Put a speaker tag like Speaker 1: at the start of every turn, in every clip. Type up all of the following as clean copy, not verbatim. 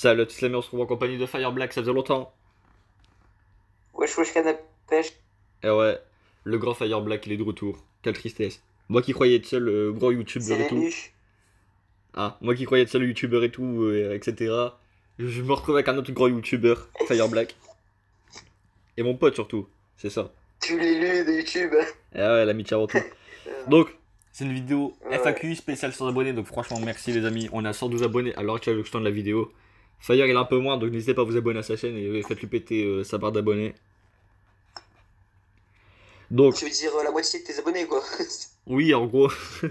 Speaker 1: Salut à tous les amis, on se retrouve en compagnie de Fire Black, ça faisait longtemps.
Speaker 2: Wesh wesh canne à pêche.
Speaker 1: Et ouais, le grand Fire Black, il est de retour. Quelle tristesse. Moi qui croyais être seul gros
Speaker 2: C'est
Speaker 1: youtubeur et tout.
Speaker 2: l'élu.
Speaker 1: Ah, moi qui croyais être seul youtubeur et tout, etc. Je me retrouve avec un autre grand youtubeur, Fire Black. Et mon pote surtout, c'est ça.
Speaker 2: Tu l'élu de YouTube.
Speaker 1: Et ouais, l'amitié avant tout.
Speaker 2: Euh,
Speaker 1: Donc, c'est une vidéo
Speaker 2: ouais.
Speaker 1: FAQ spéciale 100 abonnés, donc franchement merci les amis. On a 112 abonnés à l'heure actuelle que je tourne la vidéo. Fire il est un peu moins, donc n'hésitez pas à vous abonner à sa chaîne et faites-lui péter sa barre d'abonnés. Donc,
Speaker 2: Tu veux dire la moitié de tes abonnés quoi.
Speaker 1: oui, en gros.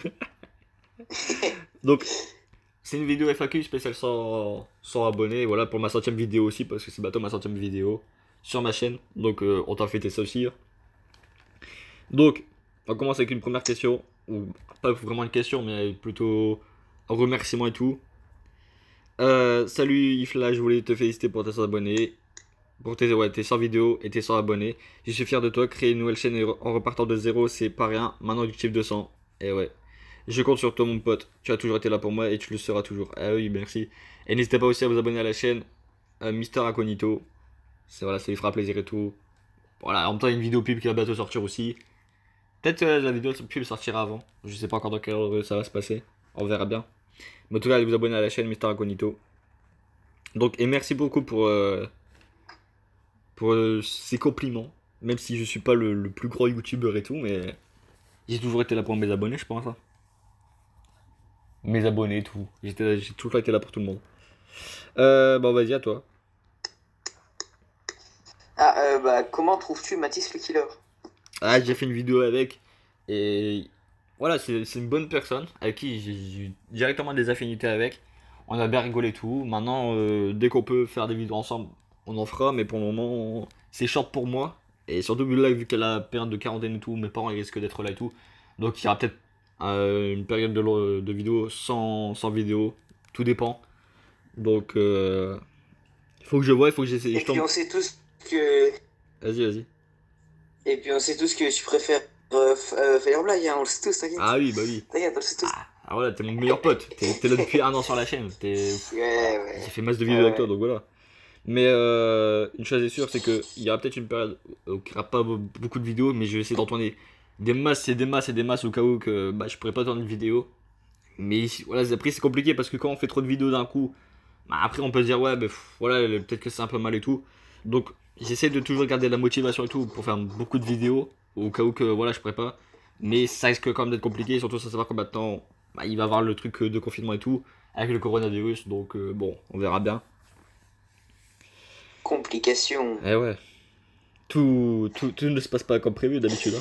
Speaker 1: Donc, c'est une vidéo FAQ spéciale 100 abonnés, voilà, pour ma centième vidéo aussi, parce que c'est bientôt ma centième vidéo sur ma chaîne, donc on t'a fêté ça aussi. Donc, on commence avec une première question, ou pas vraiment une question, mais plutôt un remerciement et tout. Salut Ifla, je voulais te féliciter pour tes 100 abonnés, pour tes 100 vidéos et tes 100 abonnés. Je suis fier de toi, créer une nouvelle chaîne en repartant de zéro, c'est pas rien, maintenant objectif 200, et ouais. Je compte sur toi mon pote, tu as toujours été là pour moi et tu le seras toujours. Ah oui, merci. Et n'hésitez pas aussi à vous abonner à la chaîne Mister Incognito. C'est voilà, ça lui fera plaisir et tout. Voilà, en même temps il y a une vidéo pub qui va bientôt sortir aussi. Peut-être la vidéo pub sortira avant. Je sais pas encore dans quelle heure ça va se passer. On verra bien. Mais en tout cas, allez vous abonner à la chaîne Mister Incognito. Donc, et merci beaucoup pour ces compliments. Même si je suis pas le plus gros youtubeur et tout, mais j'ai toujours été là pour mes abonnés, je pense. Hein. Mes abonnés et tout. J'ai toujours été là pour tout le monde. Bon, vas-y, à toi.
Speaker 2: Ah bah comment trouves-tu Mathis le killer?
Speaker 1: Ah, j'ai fait une vidéo avec. Et voilà, c'est une bonne personne avec qui j'ai directement des affinités avec. On a bien rigolé et tout. Maintenant, dès qu'on peut faire des vidéos ensemble, on en fera. Mais pour le moment, c'est short pour moi. Et surtout, vu qu'elle a la période de quarantaine et tout, mes parents ils risquent d'être là et tout. Donc, il y aura peut-être une période de vidéo sans vidéo. Tout dépend. Donc, il faut que je vois, il faut que j'essaie.
Speaker 2: Et
Speaker 1: Je
Speaker 2: puis
Speaker 1: tombe.
Speaker 2: on sait tous que
Speaker 1: Vas-y, vas-y.
Speaker 2: et puis on sait tous que tu préfères Fireblack, hein, on le sait tous, t'inquiète.
Speaker 1: Ah oui, bah oui.
Speaker 2: T'inquiète, on le sait tous.
Speaker 1: Ah voilà, t'es mon meilleur pote. T'es là depuis un an sur la chaîne.
Speaker 2: Ouais,
Speaker 1: J'ai
Speaker 2: ouais.
Speaker 1: fait masse de vidéos avec toi,
Speaker 2: Ouais.
Speaker 1: donc voilà. Mais une chose est sûre, c'est qu'il y aura peut-être une période où il n'y aura pas beaucoup de vidéos, mais je vais essayer d'en tourner des masses et des masses et des masses au cas où que bah, je pourrais pas tourner de vidéo. Mais voilà, après c'est compliqué parce que quand on fait trop de vidéos d'un coup, bah, après on peut se dire ouais, bah, voilà, peut-être que c'est un peu mal et tout. Donc j'essaie de toujours garder la motivation et tout pour faire beaucoup de vidéos au cas où que voilà, je pourrais pas. Mais ça risque quand même d'être compliqué, surtout sans savoir que maintenant bah, il va y avoir le truc de confinement et tout avec le coronavirus. Donc bon, on verra bien.
Speaker 2: Complication.
Speaker 1: Eh ouais. Tout ne se passe pas comme prévu d'habitude. Hein.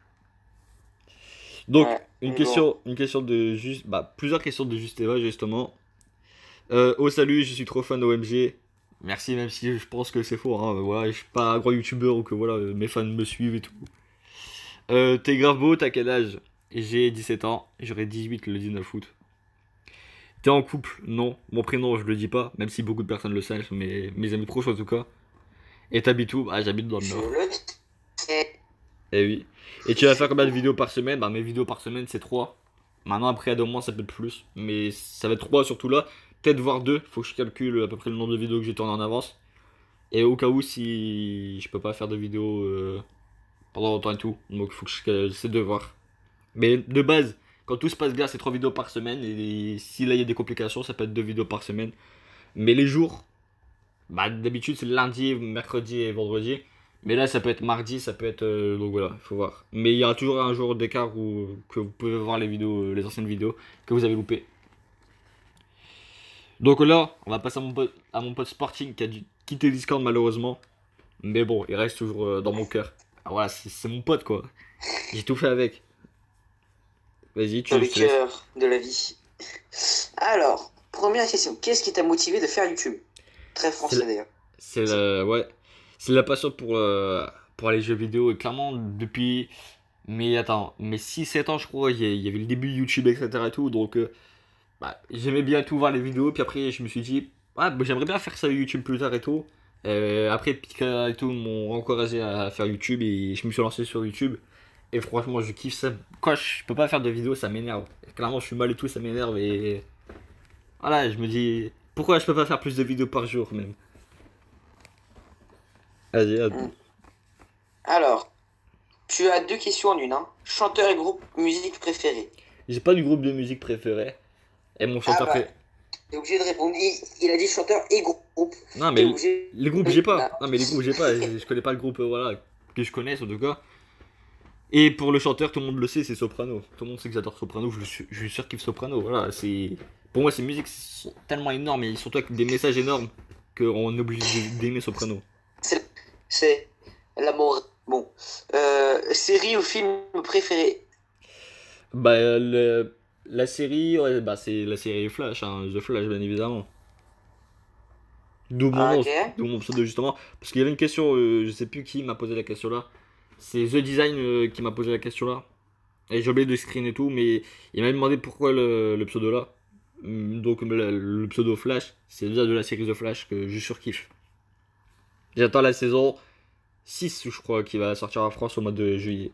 Speaker 1: Donc,
Speaker 2: Ouais, mais bon.
Speaker 1: une question de juste, bah, plusieurs questions de juste Eva justement. Oh salut, je suis trop fan d'OMG. Merci, même si je pense que c'est faux. Hein. Voilà, je suis pas un grand youtubeur ou que voilà, mes fans me suivent et tout. T'es grave beau, t'as quel âge? J'ai 17 ans, j'aurai 18 le 19 août. T'es en couple? Non. Mon prénom, je le dis pas, même si beaucoup de personnes le savent, mais mes amis proches en tout cas. Et t'habites où? Bah, j'habite dans le
Speaker 2: Je
Speaker 1: Nord.
Speaker 2: le sais.
Speaker 1: Eh oui. Et tu vas faire combien de vidéos par semaine? Bah mes vidéos par semaine c'est 3. Maintenant après à 2 mois ça peut être plus. Mais ça va être 3 surtout là. Peut-être voir 2. Faut que je calcule à peu près le nombre de vidéos que j'ai tourné en avance. Et au cas où si je peux pas faire de vidéos pendant longtemps et tout. Donc faut que j'essaie de voir. Mais de base, quand tout se passe bien c'est 3 vidéos par semaine. Et si là il y a des complications ça peut être 2 vidéos par semaine. Mais les jours, bah d'habitude c'est le lundi, mercredi et vendredi. Mais là ça peut être mardi, ça peut être donc voilà, il faut voir. Mais il y aura toujours un jour d'écart où que vous pouvez voir les vidéos, les anciennes vidéos que vous avez loupées. Donc là, on va passer à mon pote Sporting qui a dû quitter Discord malheureusement. Mais bon, il reste toujours dans mon cœur. Ah, voilà, c'est mon pote quoi. J'ai tout fait avec. Vas-y,
Speaker 2: Dans le
Speaker 1: je te laisse.
Speaker 2: cœur de la vie. Alors, première question. Qu'est-ce qui t'a motivé de faire YouTube? Très
Speaker 1: C'est
Speaker 2: français d'ailleurs.
Speaker 1: ouais, c'est la passion pour les jeux vidéo et clairement depuis mais attends, mais 6 7 ans je crois, il y avait le début de YouTube etc et tout donc bah, j'aimais bien tout voir les vidéos puis après je me suis dit ah bah, j'aimerais bien faire ça YouTube plus tard et tout. Après Pika et tout m'ont encouragé à faire YouTube et je me suis lancé sur YouTube et franchement je kiffe ça. Quand je peux pas faire de vidéos ça m'énerve. Clairement je suis mal et tout ça m'énerve et voilà je me dis Pourquoi je peux pas faire plus de vidéos par jour même? Vas-y, à toi.
Speaker 2: Alors, tu as deux questions en une, hein. Chanteur et groupe musique préféré.
Speaker 1: J'ai pas du groupe de musique préféré. Et mon
Speaker 2: Ah
Speaker 1: chanteur
Speaker 2: bah,
Speaker 1: préféré.
Speaker 2: t'es obligé de répondre. Il a dit chanteur et groupe.
Speaker 1: Non,
Speaker 2: T'es
Speaker 1: mais
Speaker 2: obligé.
Speaker 1: les groupes, j'ai pas.
Speaker 2: Bah,
Speaker 1: Non, mais les groupes, j'ai pas. Je connais pas le groupe, voilà, que je connaisse en tout cas. Et pour le chanteur, tout le monde le sait, c'est Soprano. Tout le monde sait que j'adore Soprano, je suis sûr qu'il Soprano. Voilà, c'est. Pour moi, ces musiques sont tellement énormes et surtout avec des messages énormes qu'on est obligé d'aimer Soprano.
Speaker 2: c'est l'amour. Bon. Série ou film préféré?
Speaker 1: Bah, la série, ouais, bah, c'est la série Flash, hein, The Flash, bien évidemment. D'où mon
Speaker 2: Ah,
Speaker 1: nom,
Speaker 2: ok.
Speaker 1: d'où mon pseudo justement. Parce qu'il y avait une question, je sais plus qui m'a posé la question là. C'est The Design qui m'a posé la question là. Et j'ai oublié de screen et tout, mais il m'a demandé pourquoi le pseudo là. Donc le pseudo Flash, c'est déjà de la série The Flash que je surkiffe. J'attends la saison 6, je crois, qui va sortir en France au mois de juillet.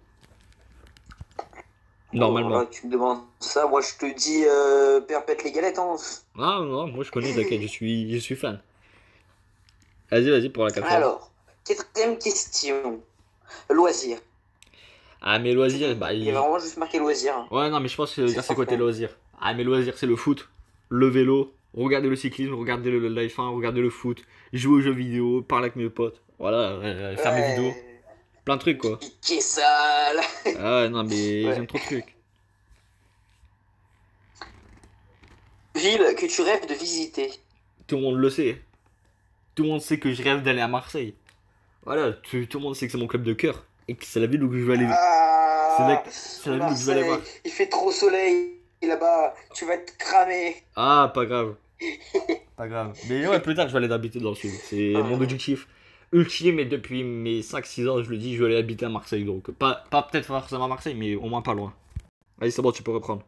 Speaker 2: Oh, là,
Speaker 1: Normalement.
Speaker 2: tu me demandes ça. Moi, je te dis perpète les galettes, hein.
Speaker 1: Ah non, moi je connais, t'inquiète, je suis fan. Vas-y, vas-y pour la quatrième.
Speaker 2: Alors, quatrième question. Loisirs.
Speaker 1: Ah, mes loisirs, bah.
Speaker 2: Il y a vraiment juste marqué loisirs, hein.
Speaker 1: Ouais, non, mais je pense que
Speaker 2: C'est
Speaker 1: c'est quoi tes
Speaker 2: franchement.
Speaker 1: loisirs? Ah, mes loisirs, c'est le foot, le vélo, regarder le cyclisme, regarder le live 1, regarder le foot, jouer aux jeux vidéo, parler avec mes potes, voilà, faire mes vidéos,
Speaker 2: Ouais.
Speaker 1: plein de trucs quoi.
Speaker 2: Piqué sale.
Speaker 1: Ah, ouais, non, mais
Speaker 2: Ouais.
Speaker 1: j'aime trop de trucs.
Speaker 2: Ville que tu rêves de visiter.
Speaker 1: Tout le monde le sait. Tout le monde sait que je rêve d'aller à Marseille. Voilà, tout le monde sait que c'est mon club de cœur et que c'est la ville où je veux aller.
Speaker 2: Ah,
Speaker 1: C'est la ville où je veux aller
Speaker 2: Marseille,
Speaker 1: voir.
Speaker 2: il fait trop soleil là-bas. Tu vas te cramer.
Speaker 1: Ah, pas grave. Pas grave. Mais ouais, plus tard, je vais aller habiter dans le sud. C'est mon
Speaker 2: Ah.
Speaker 1: objectif ultime et depuis mes 5 6 ans, je le dis, je vais aller habiter à Marseille. Donc, pas peut-être forcément à Marseille, mais au moins pas loin. Allez, c'est bon, tu peux reprendre.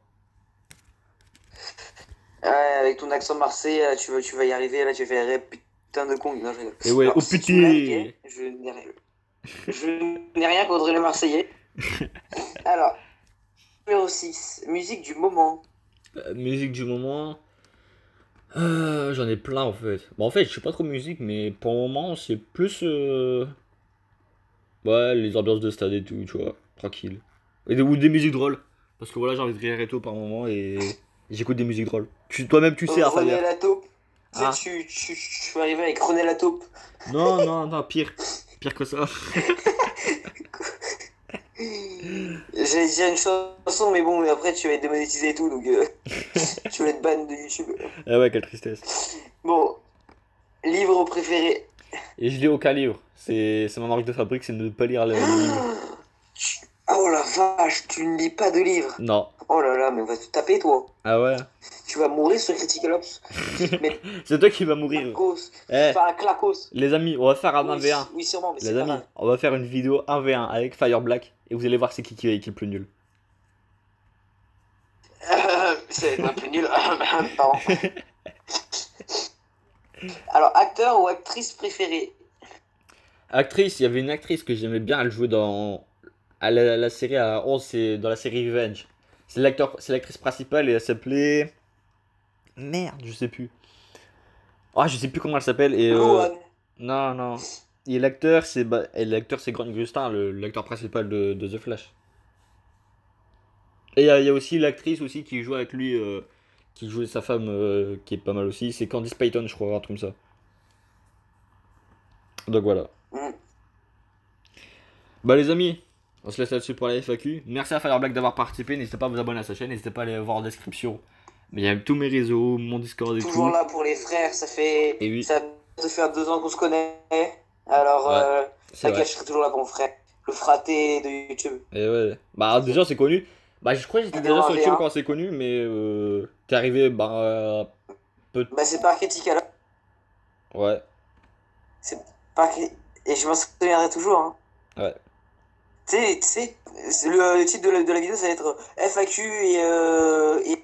Speaker 2: Ouais, avec ton accent marseillais, là, tu vas y arriver. Là, tu vas faire putain de con. Non, je rigole.
Speaker 1: Et ouais,
Speaker 2: Alors,
Speaker 1: oh
Speaker 2: si tu me l'as,
Speaker 1: putain!
Speaker 2: ok, je n'ai rien contre les Marseillais. Alors, numéro 6, musique du moment.
Speaker 1: Musique du moment. J'en ai plein en fait. Bon, en fait, je suis pas trop musique, mais pour le moment, c'est plus. Ouais, les ambiances de stade et tout, tu vois. Tranquille. Ou des musiques drôles. Parce que voilà, j'ai envie de rire et tout par moment et j'écoute des musiques drôles. Toi-même, tu sais, hein,
Speaker 2: René
Speaker 1: Fabien.
Speaker 2: la taupe. Tu sais,
Speaker 1: Ah,
Speaker 2: tu vas arriver avec René la taupe.
Speaker 1: non, non, non, pire. Pire que ça.
Speaker 2: J'allais dire une chanson, mais bon, après tu vas être démonétisé et tout, donc tu vas être ban de YouTube.
Speaker 1: Ah ouais, quelle tristesse.
Speaker 2: Bon, livre préféré.
Speaker 1: Et je lis aucun livre. C'est ma marque de fabrique, c'est de ne pas lire les livres.
Speaker 2: Oh la vache, tu ne lis pas de livre.
Speaker 1: Non.
Speaker 2: Oh là là, mais on va te taper toi.
Speaker 1: Ah ouais.
Speaker 2: Tu vas mourir sur Critical Ops. Mais
Speaker 1: C'est toi qui vas mourir.
Speaker 2: clacos.
Speaker 1: Eh,
Speaker 2: Enfin, un clacos.
Speaker 1: les amis, on va faire un
Speaker 2: Oui,
Speaker 1: 1v1.
Speaker 2: oui, sûrement, mais
Speaker 1: Les
Speaker 2: c'est pas
Speaker 1: amis,
Speaker 2: grave.
Speaker 1: on va faire une vidéo 1v1 avec Fire Black. Et vous allez voir c'est qui est le plus nul.
Speaker 2: C'est un peu nul. Pardon. Alors, acteur ou actrice préférée?
Speaker 1: Actrice, il y avait une actrice que j'aimais bien, elle jouait dans la série à 11, c'est dans la série Revenge. C'est l'actrice principale et elle s'appelait. Merde, je sais plus. Ah, je sais plus comment elle s'appelle et
Speaker 2: Louane.
Speaker 1: non, non. Et l'acteur c'est Grant Gustin, l'acteur principal de The Flash. Et il y a aussi l'actrice aussi qui joue avec lui, qui jouait sa femme, qui est pas mal aussi. C'est Candice Payton, je crois, un truc comme ça. Donc voilà.
Speaker 2: Mm.
Speaker 1: Bah les amis, on se laisse là-dessus pour la FAQ. Merci à Fireblack d'avoir participé. N'hésitez pas à vous abonner à sa chaîne. N'hésitez pas à aller voir en description. Mais il y a tous mes réseaux, mon Discord et
Speaker 2: Toujours
Speaker 1: tout.
Speaker 2: là pour les frères, ça fait.
Speaker 1: Et oui,
Speaker 2: Ça va faire 2 ans qu'on se connaît. Alors,
Speaker 1: ouais, c'est
Speaker 2: t'inquiète,
Speaker 1: vrai.
Speaker 2: je serai toujours là pour mon frère. Le fraté de YouTube.
Speaker 1: Et ouais. Bah déjà c'est connu. Bah je crois que j'étais déjà
Speaker 2: Numéro
Speaker 1: sur YouTube
Speaker 2: 1v1.
Speaker 1: quand c'est connu, mais t'es arrivé, peu.
Speaker 2: Bah, c'est pas Critical Ops.
Speaker 1: Ouais,
Speaker 2: C'est pas. Et je m'en souviendrai toujours, hein.
Speaker 1: ouais.
Speaker 2: Tu sais, le titre de la vidéo, ça va être FAQ et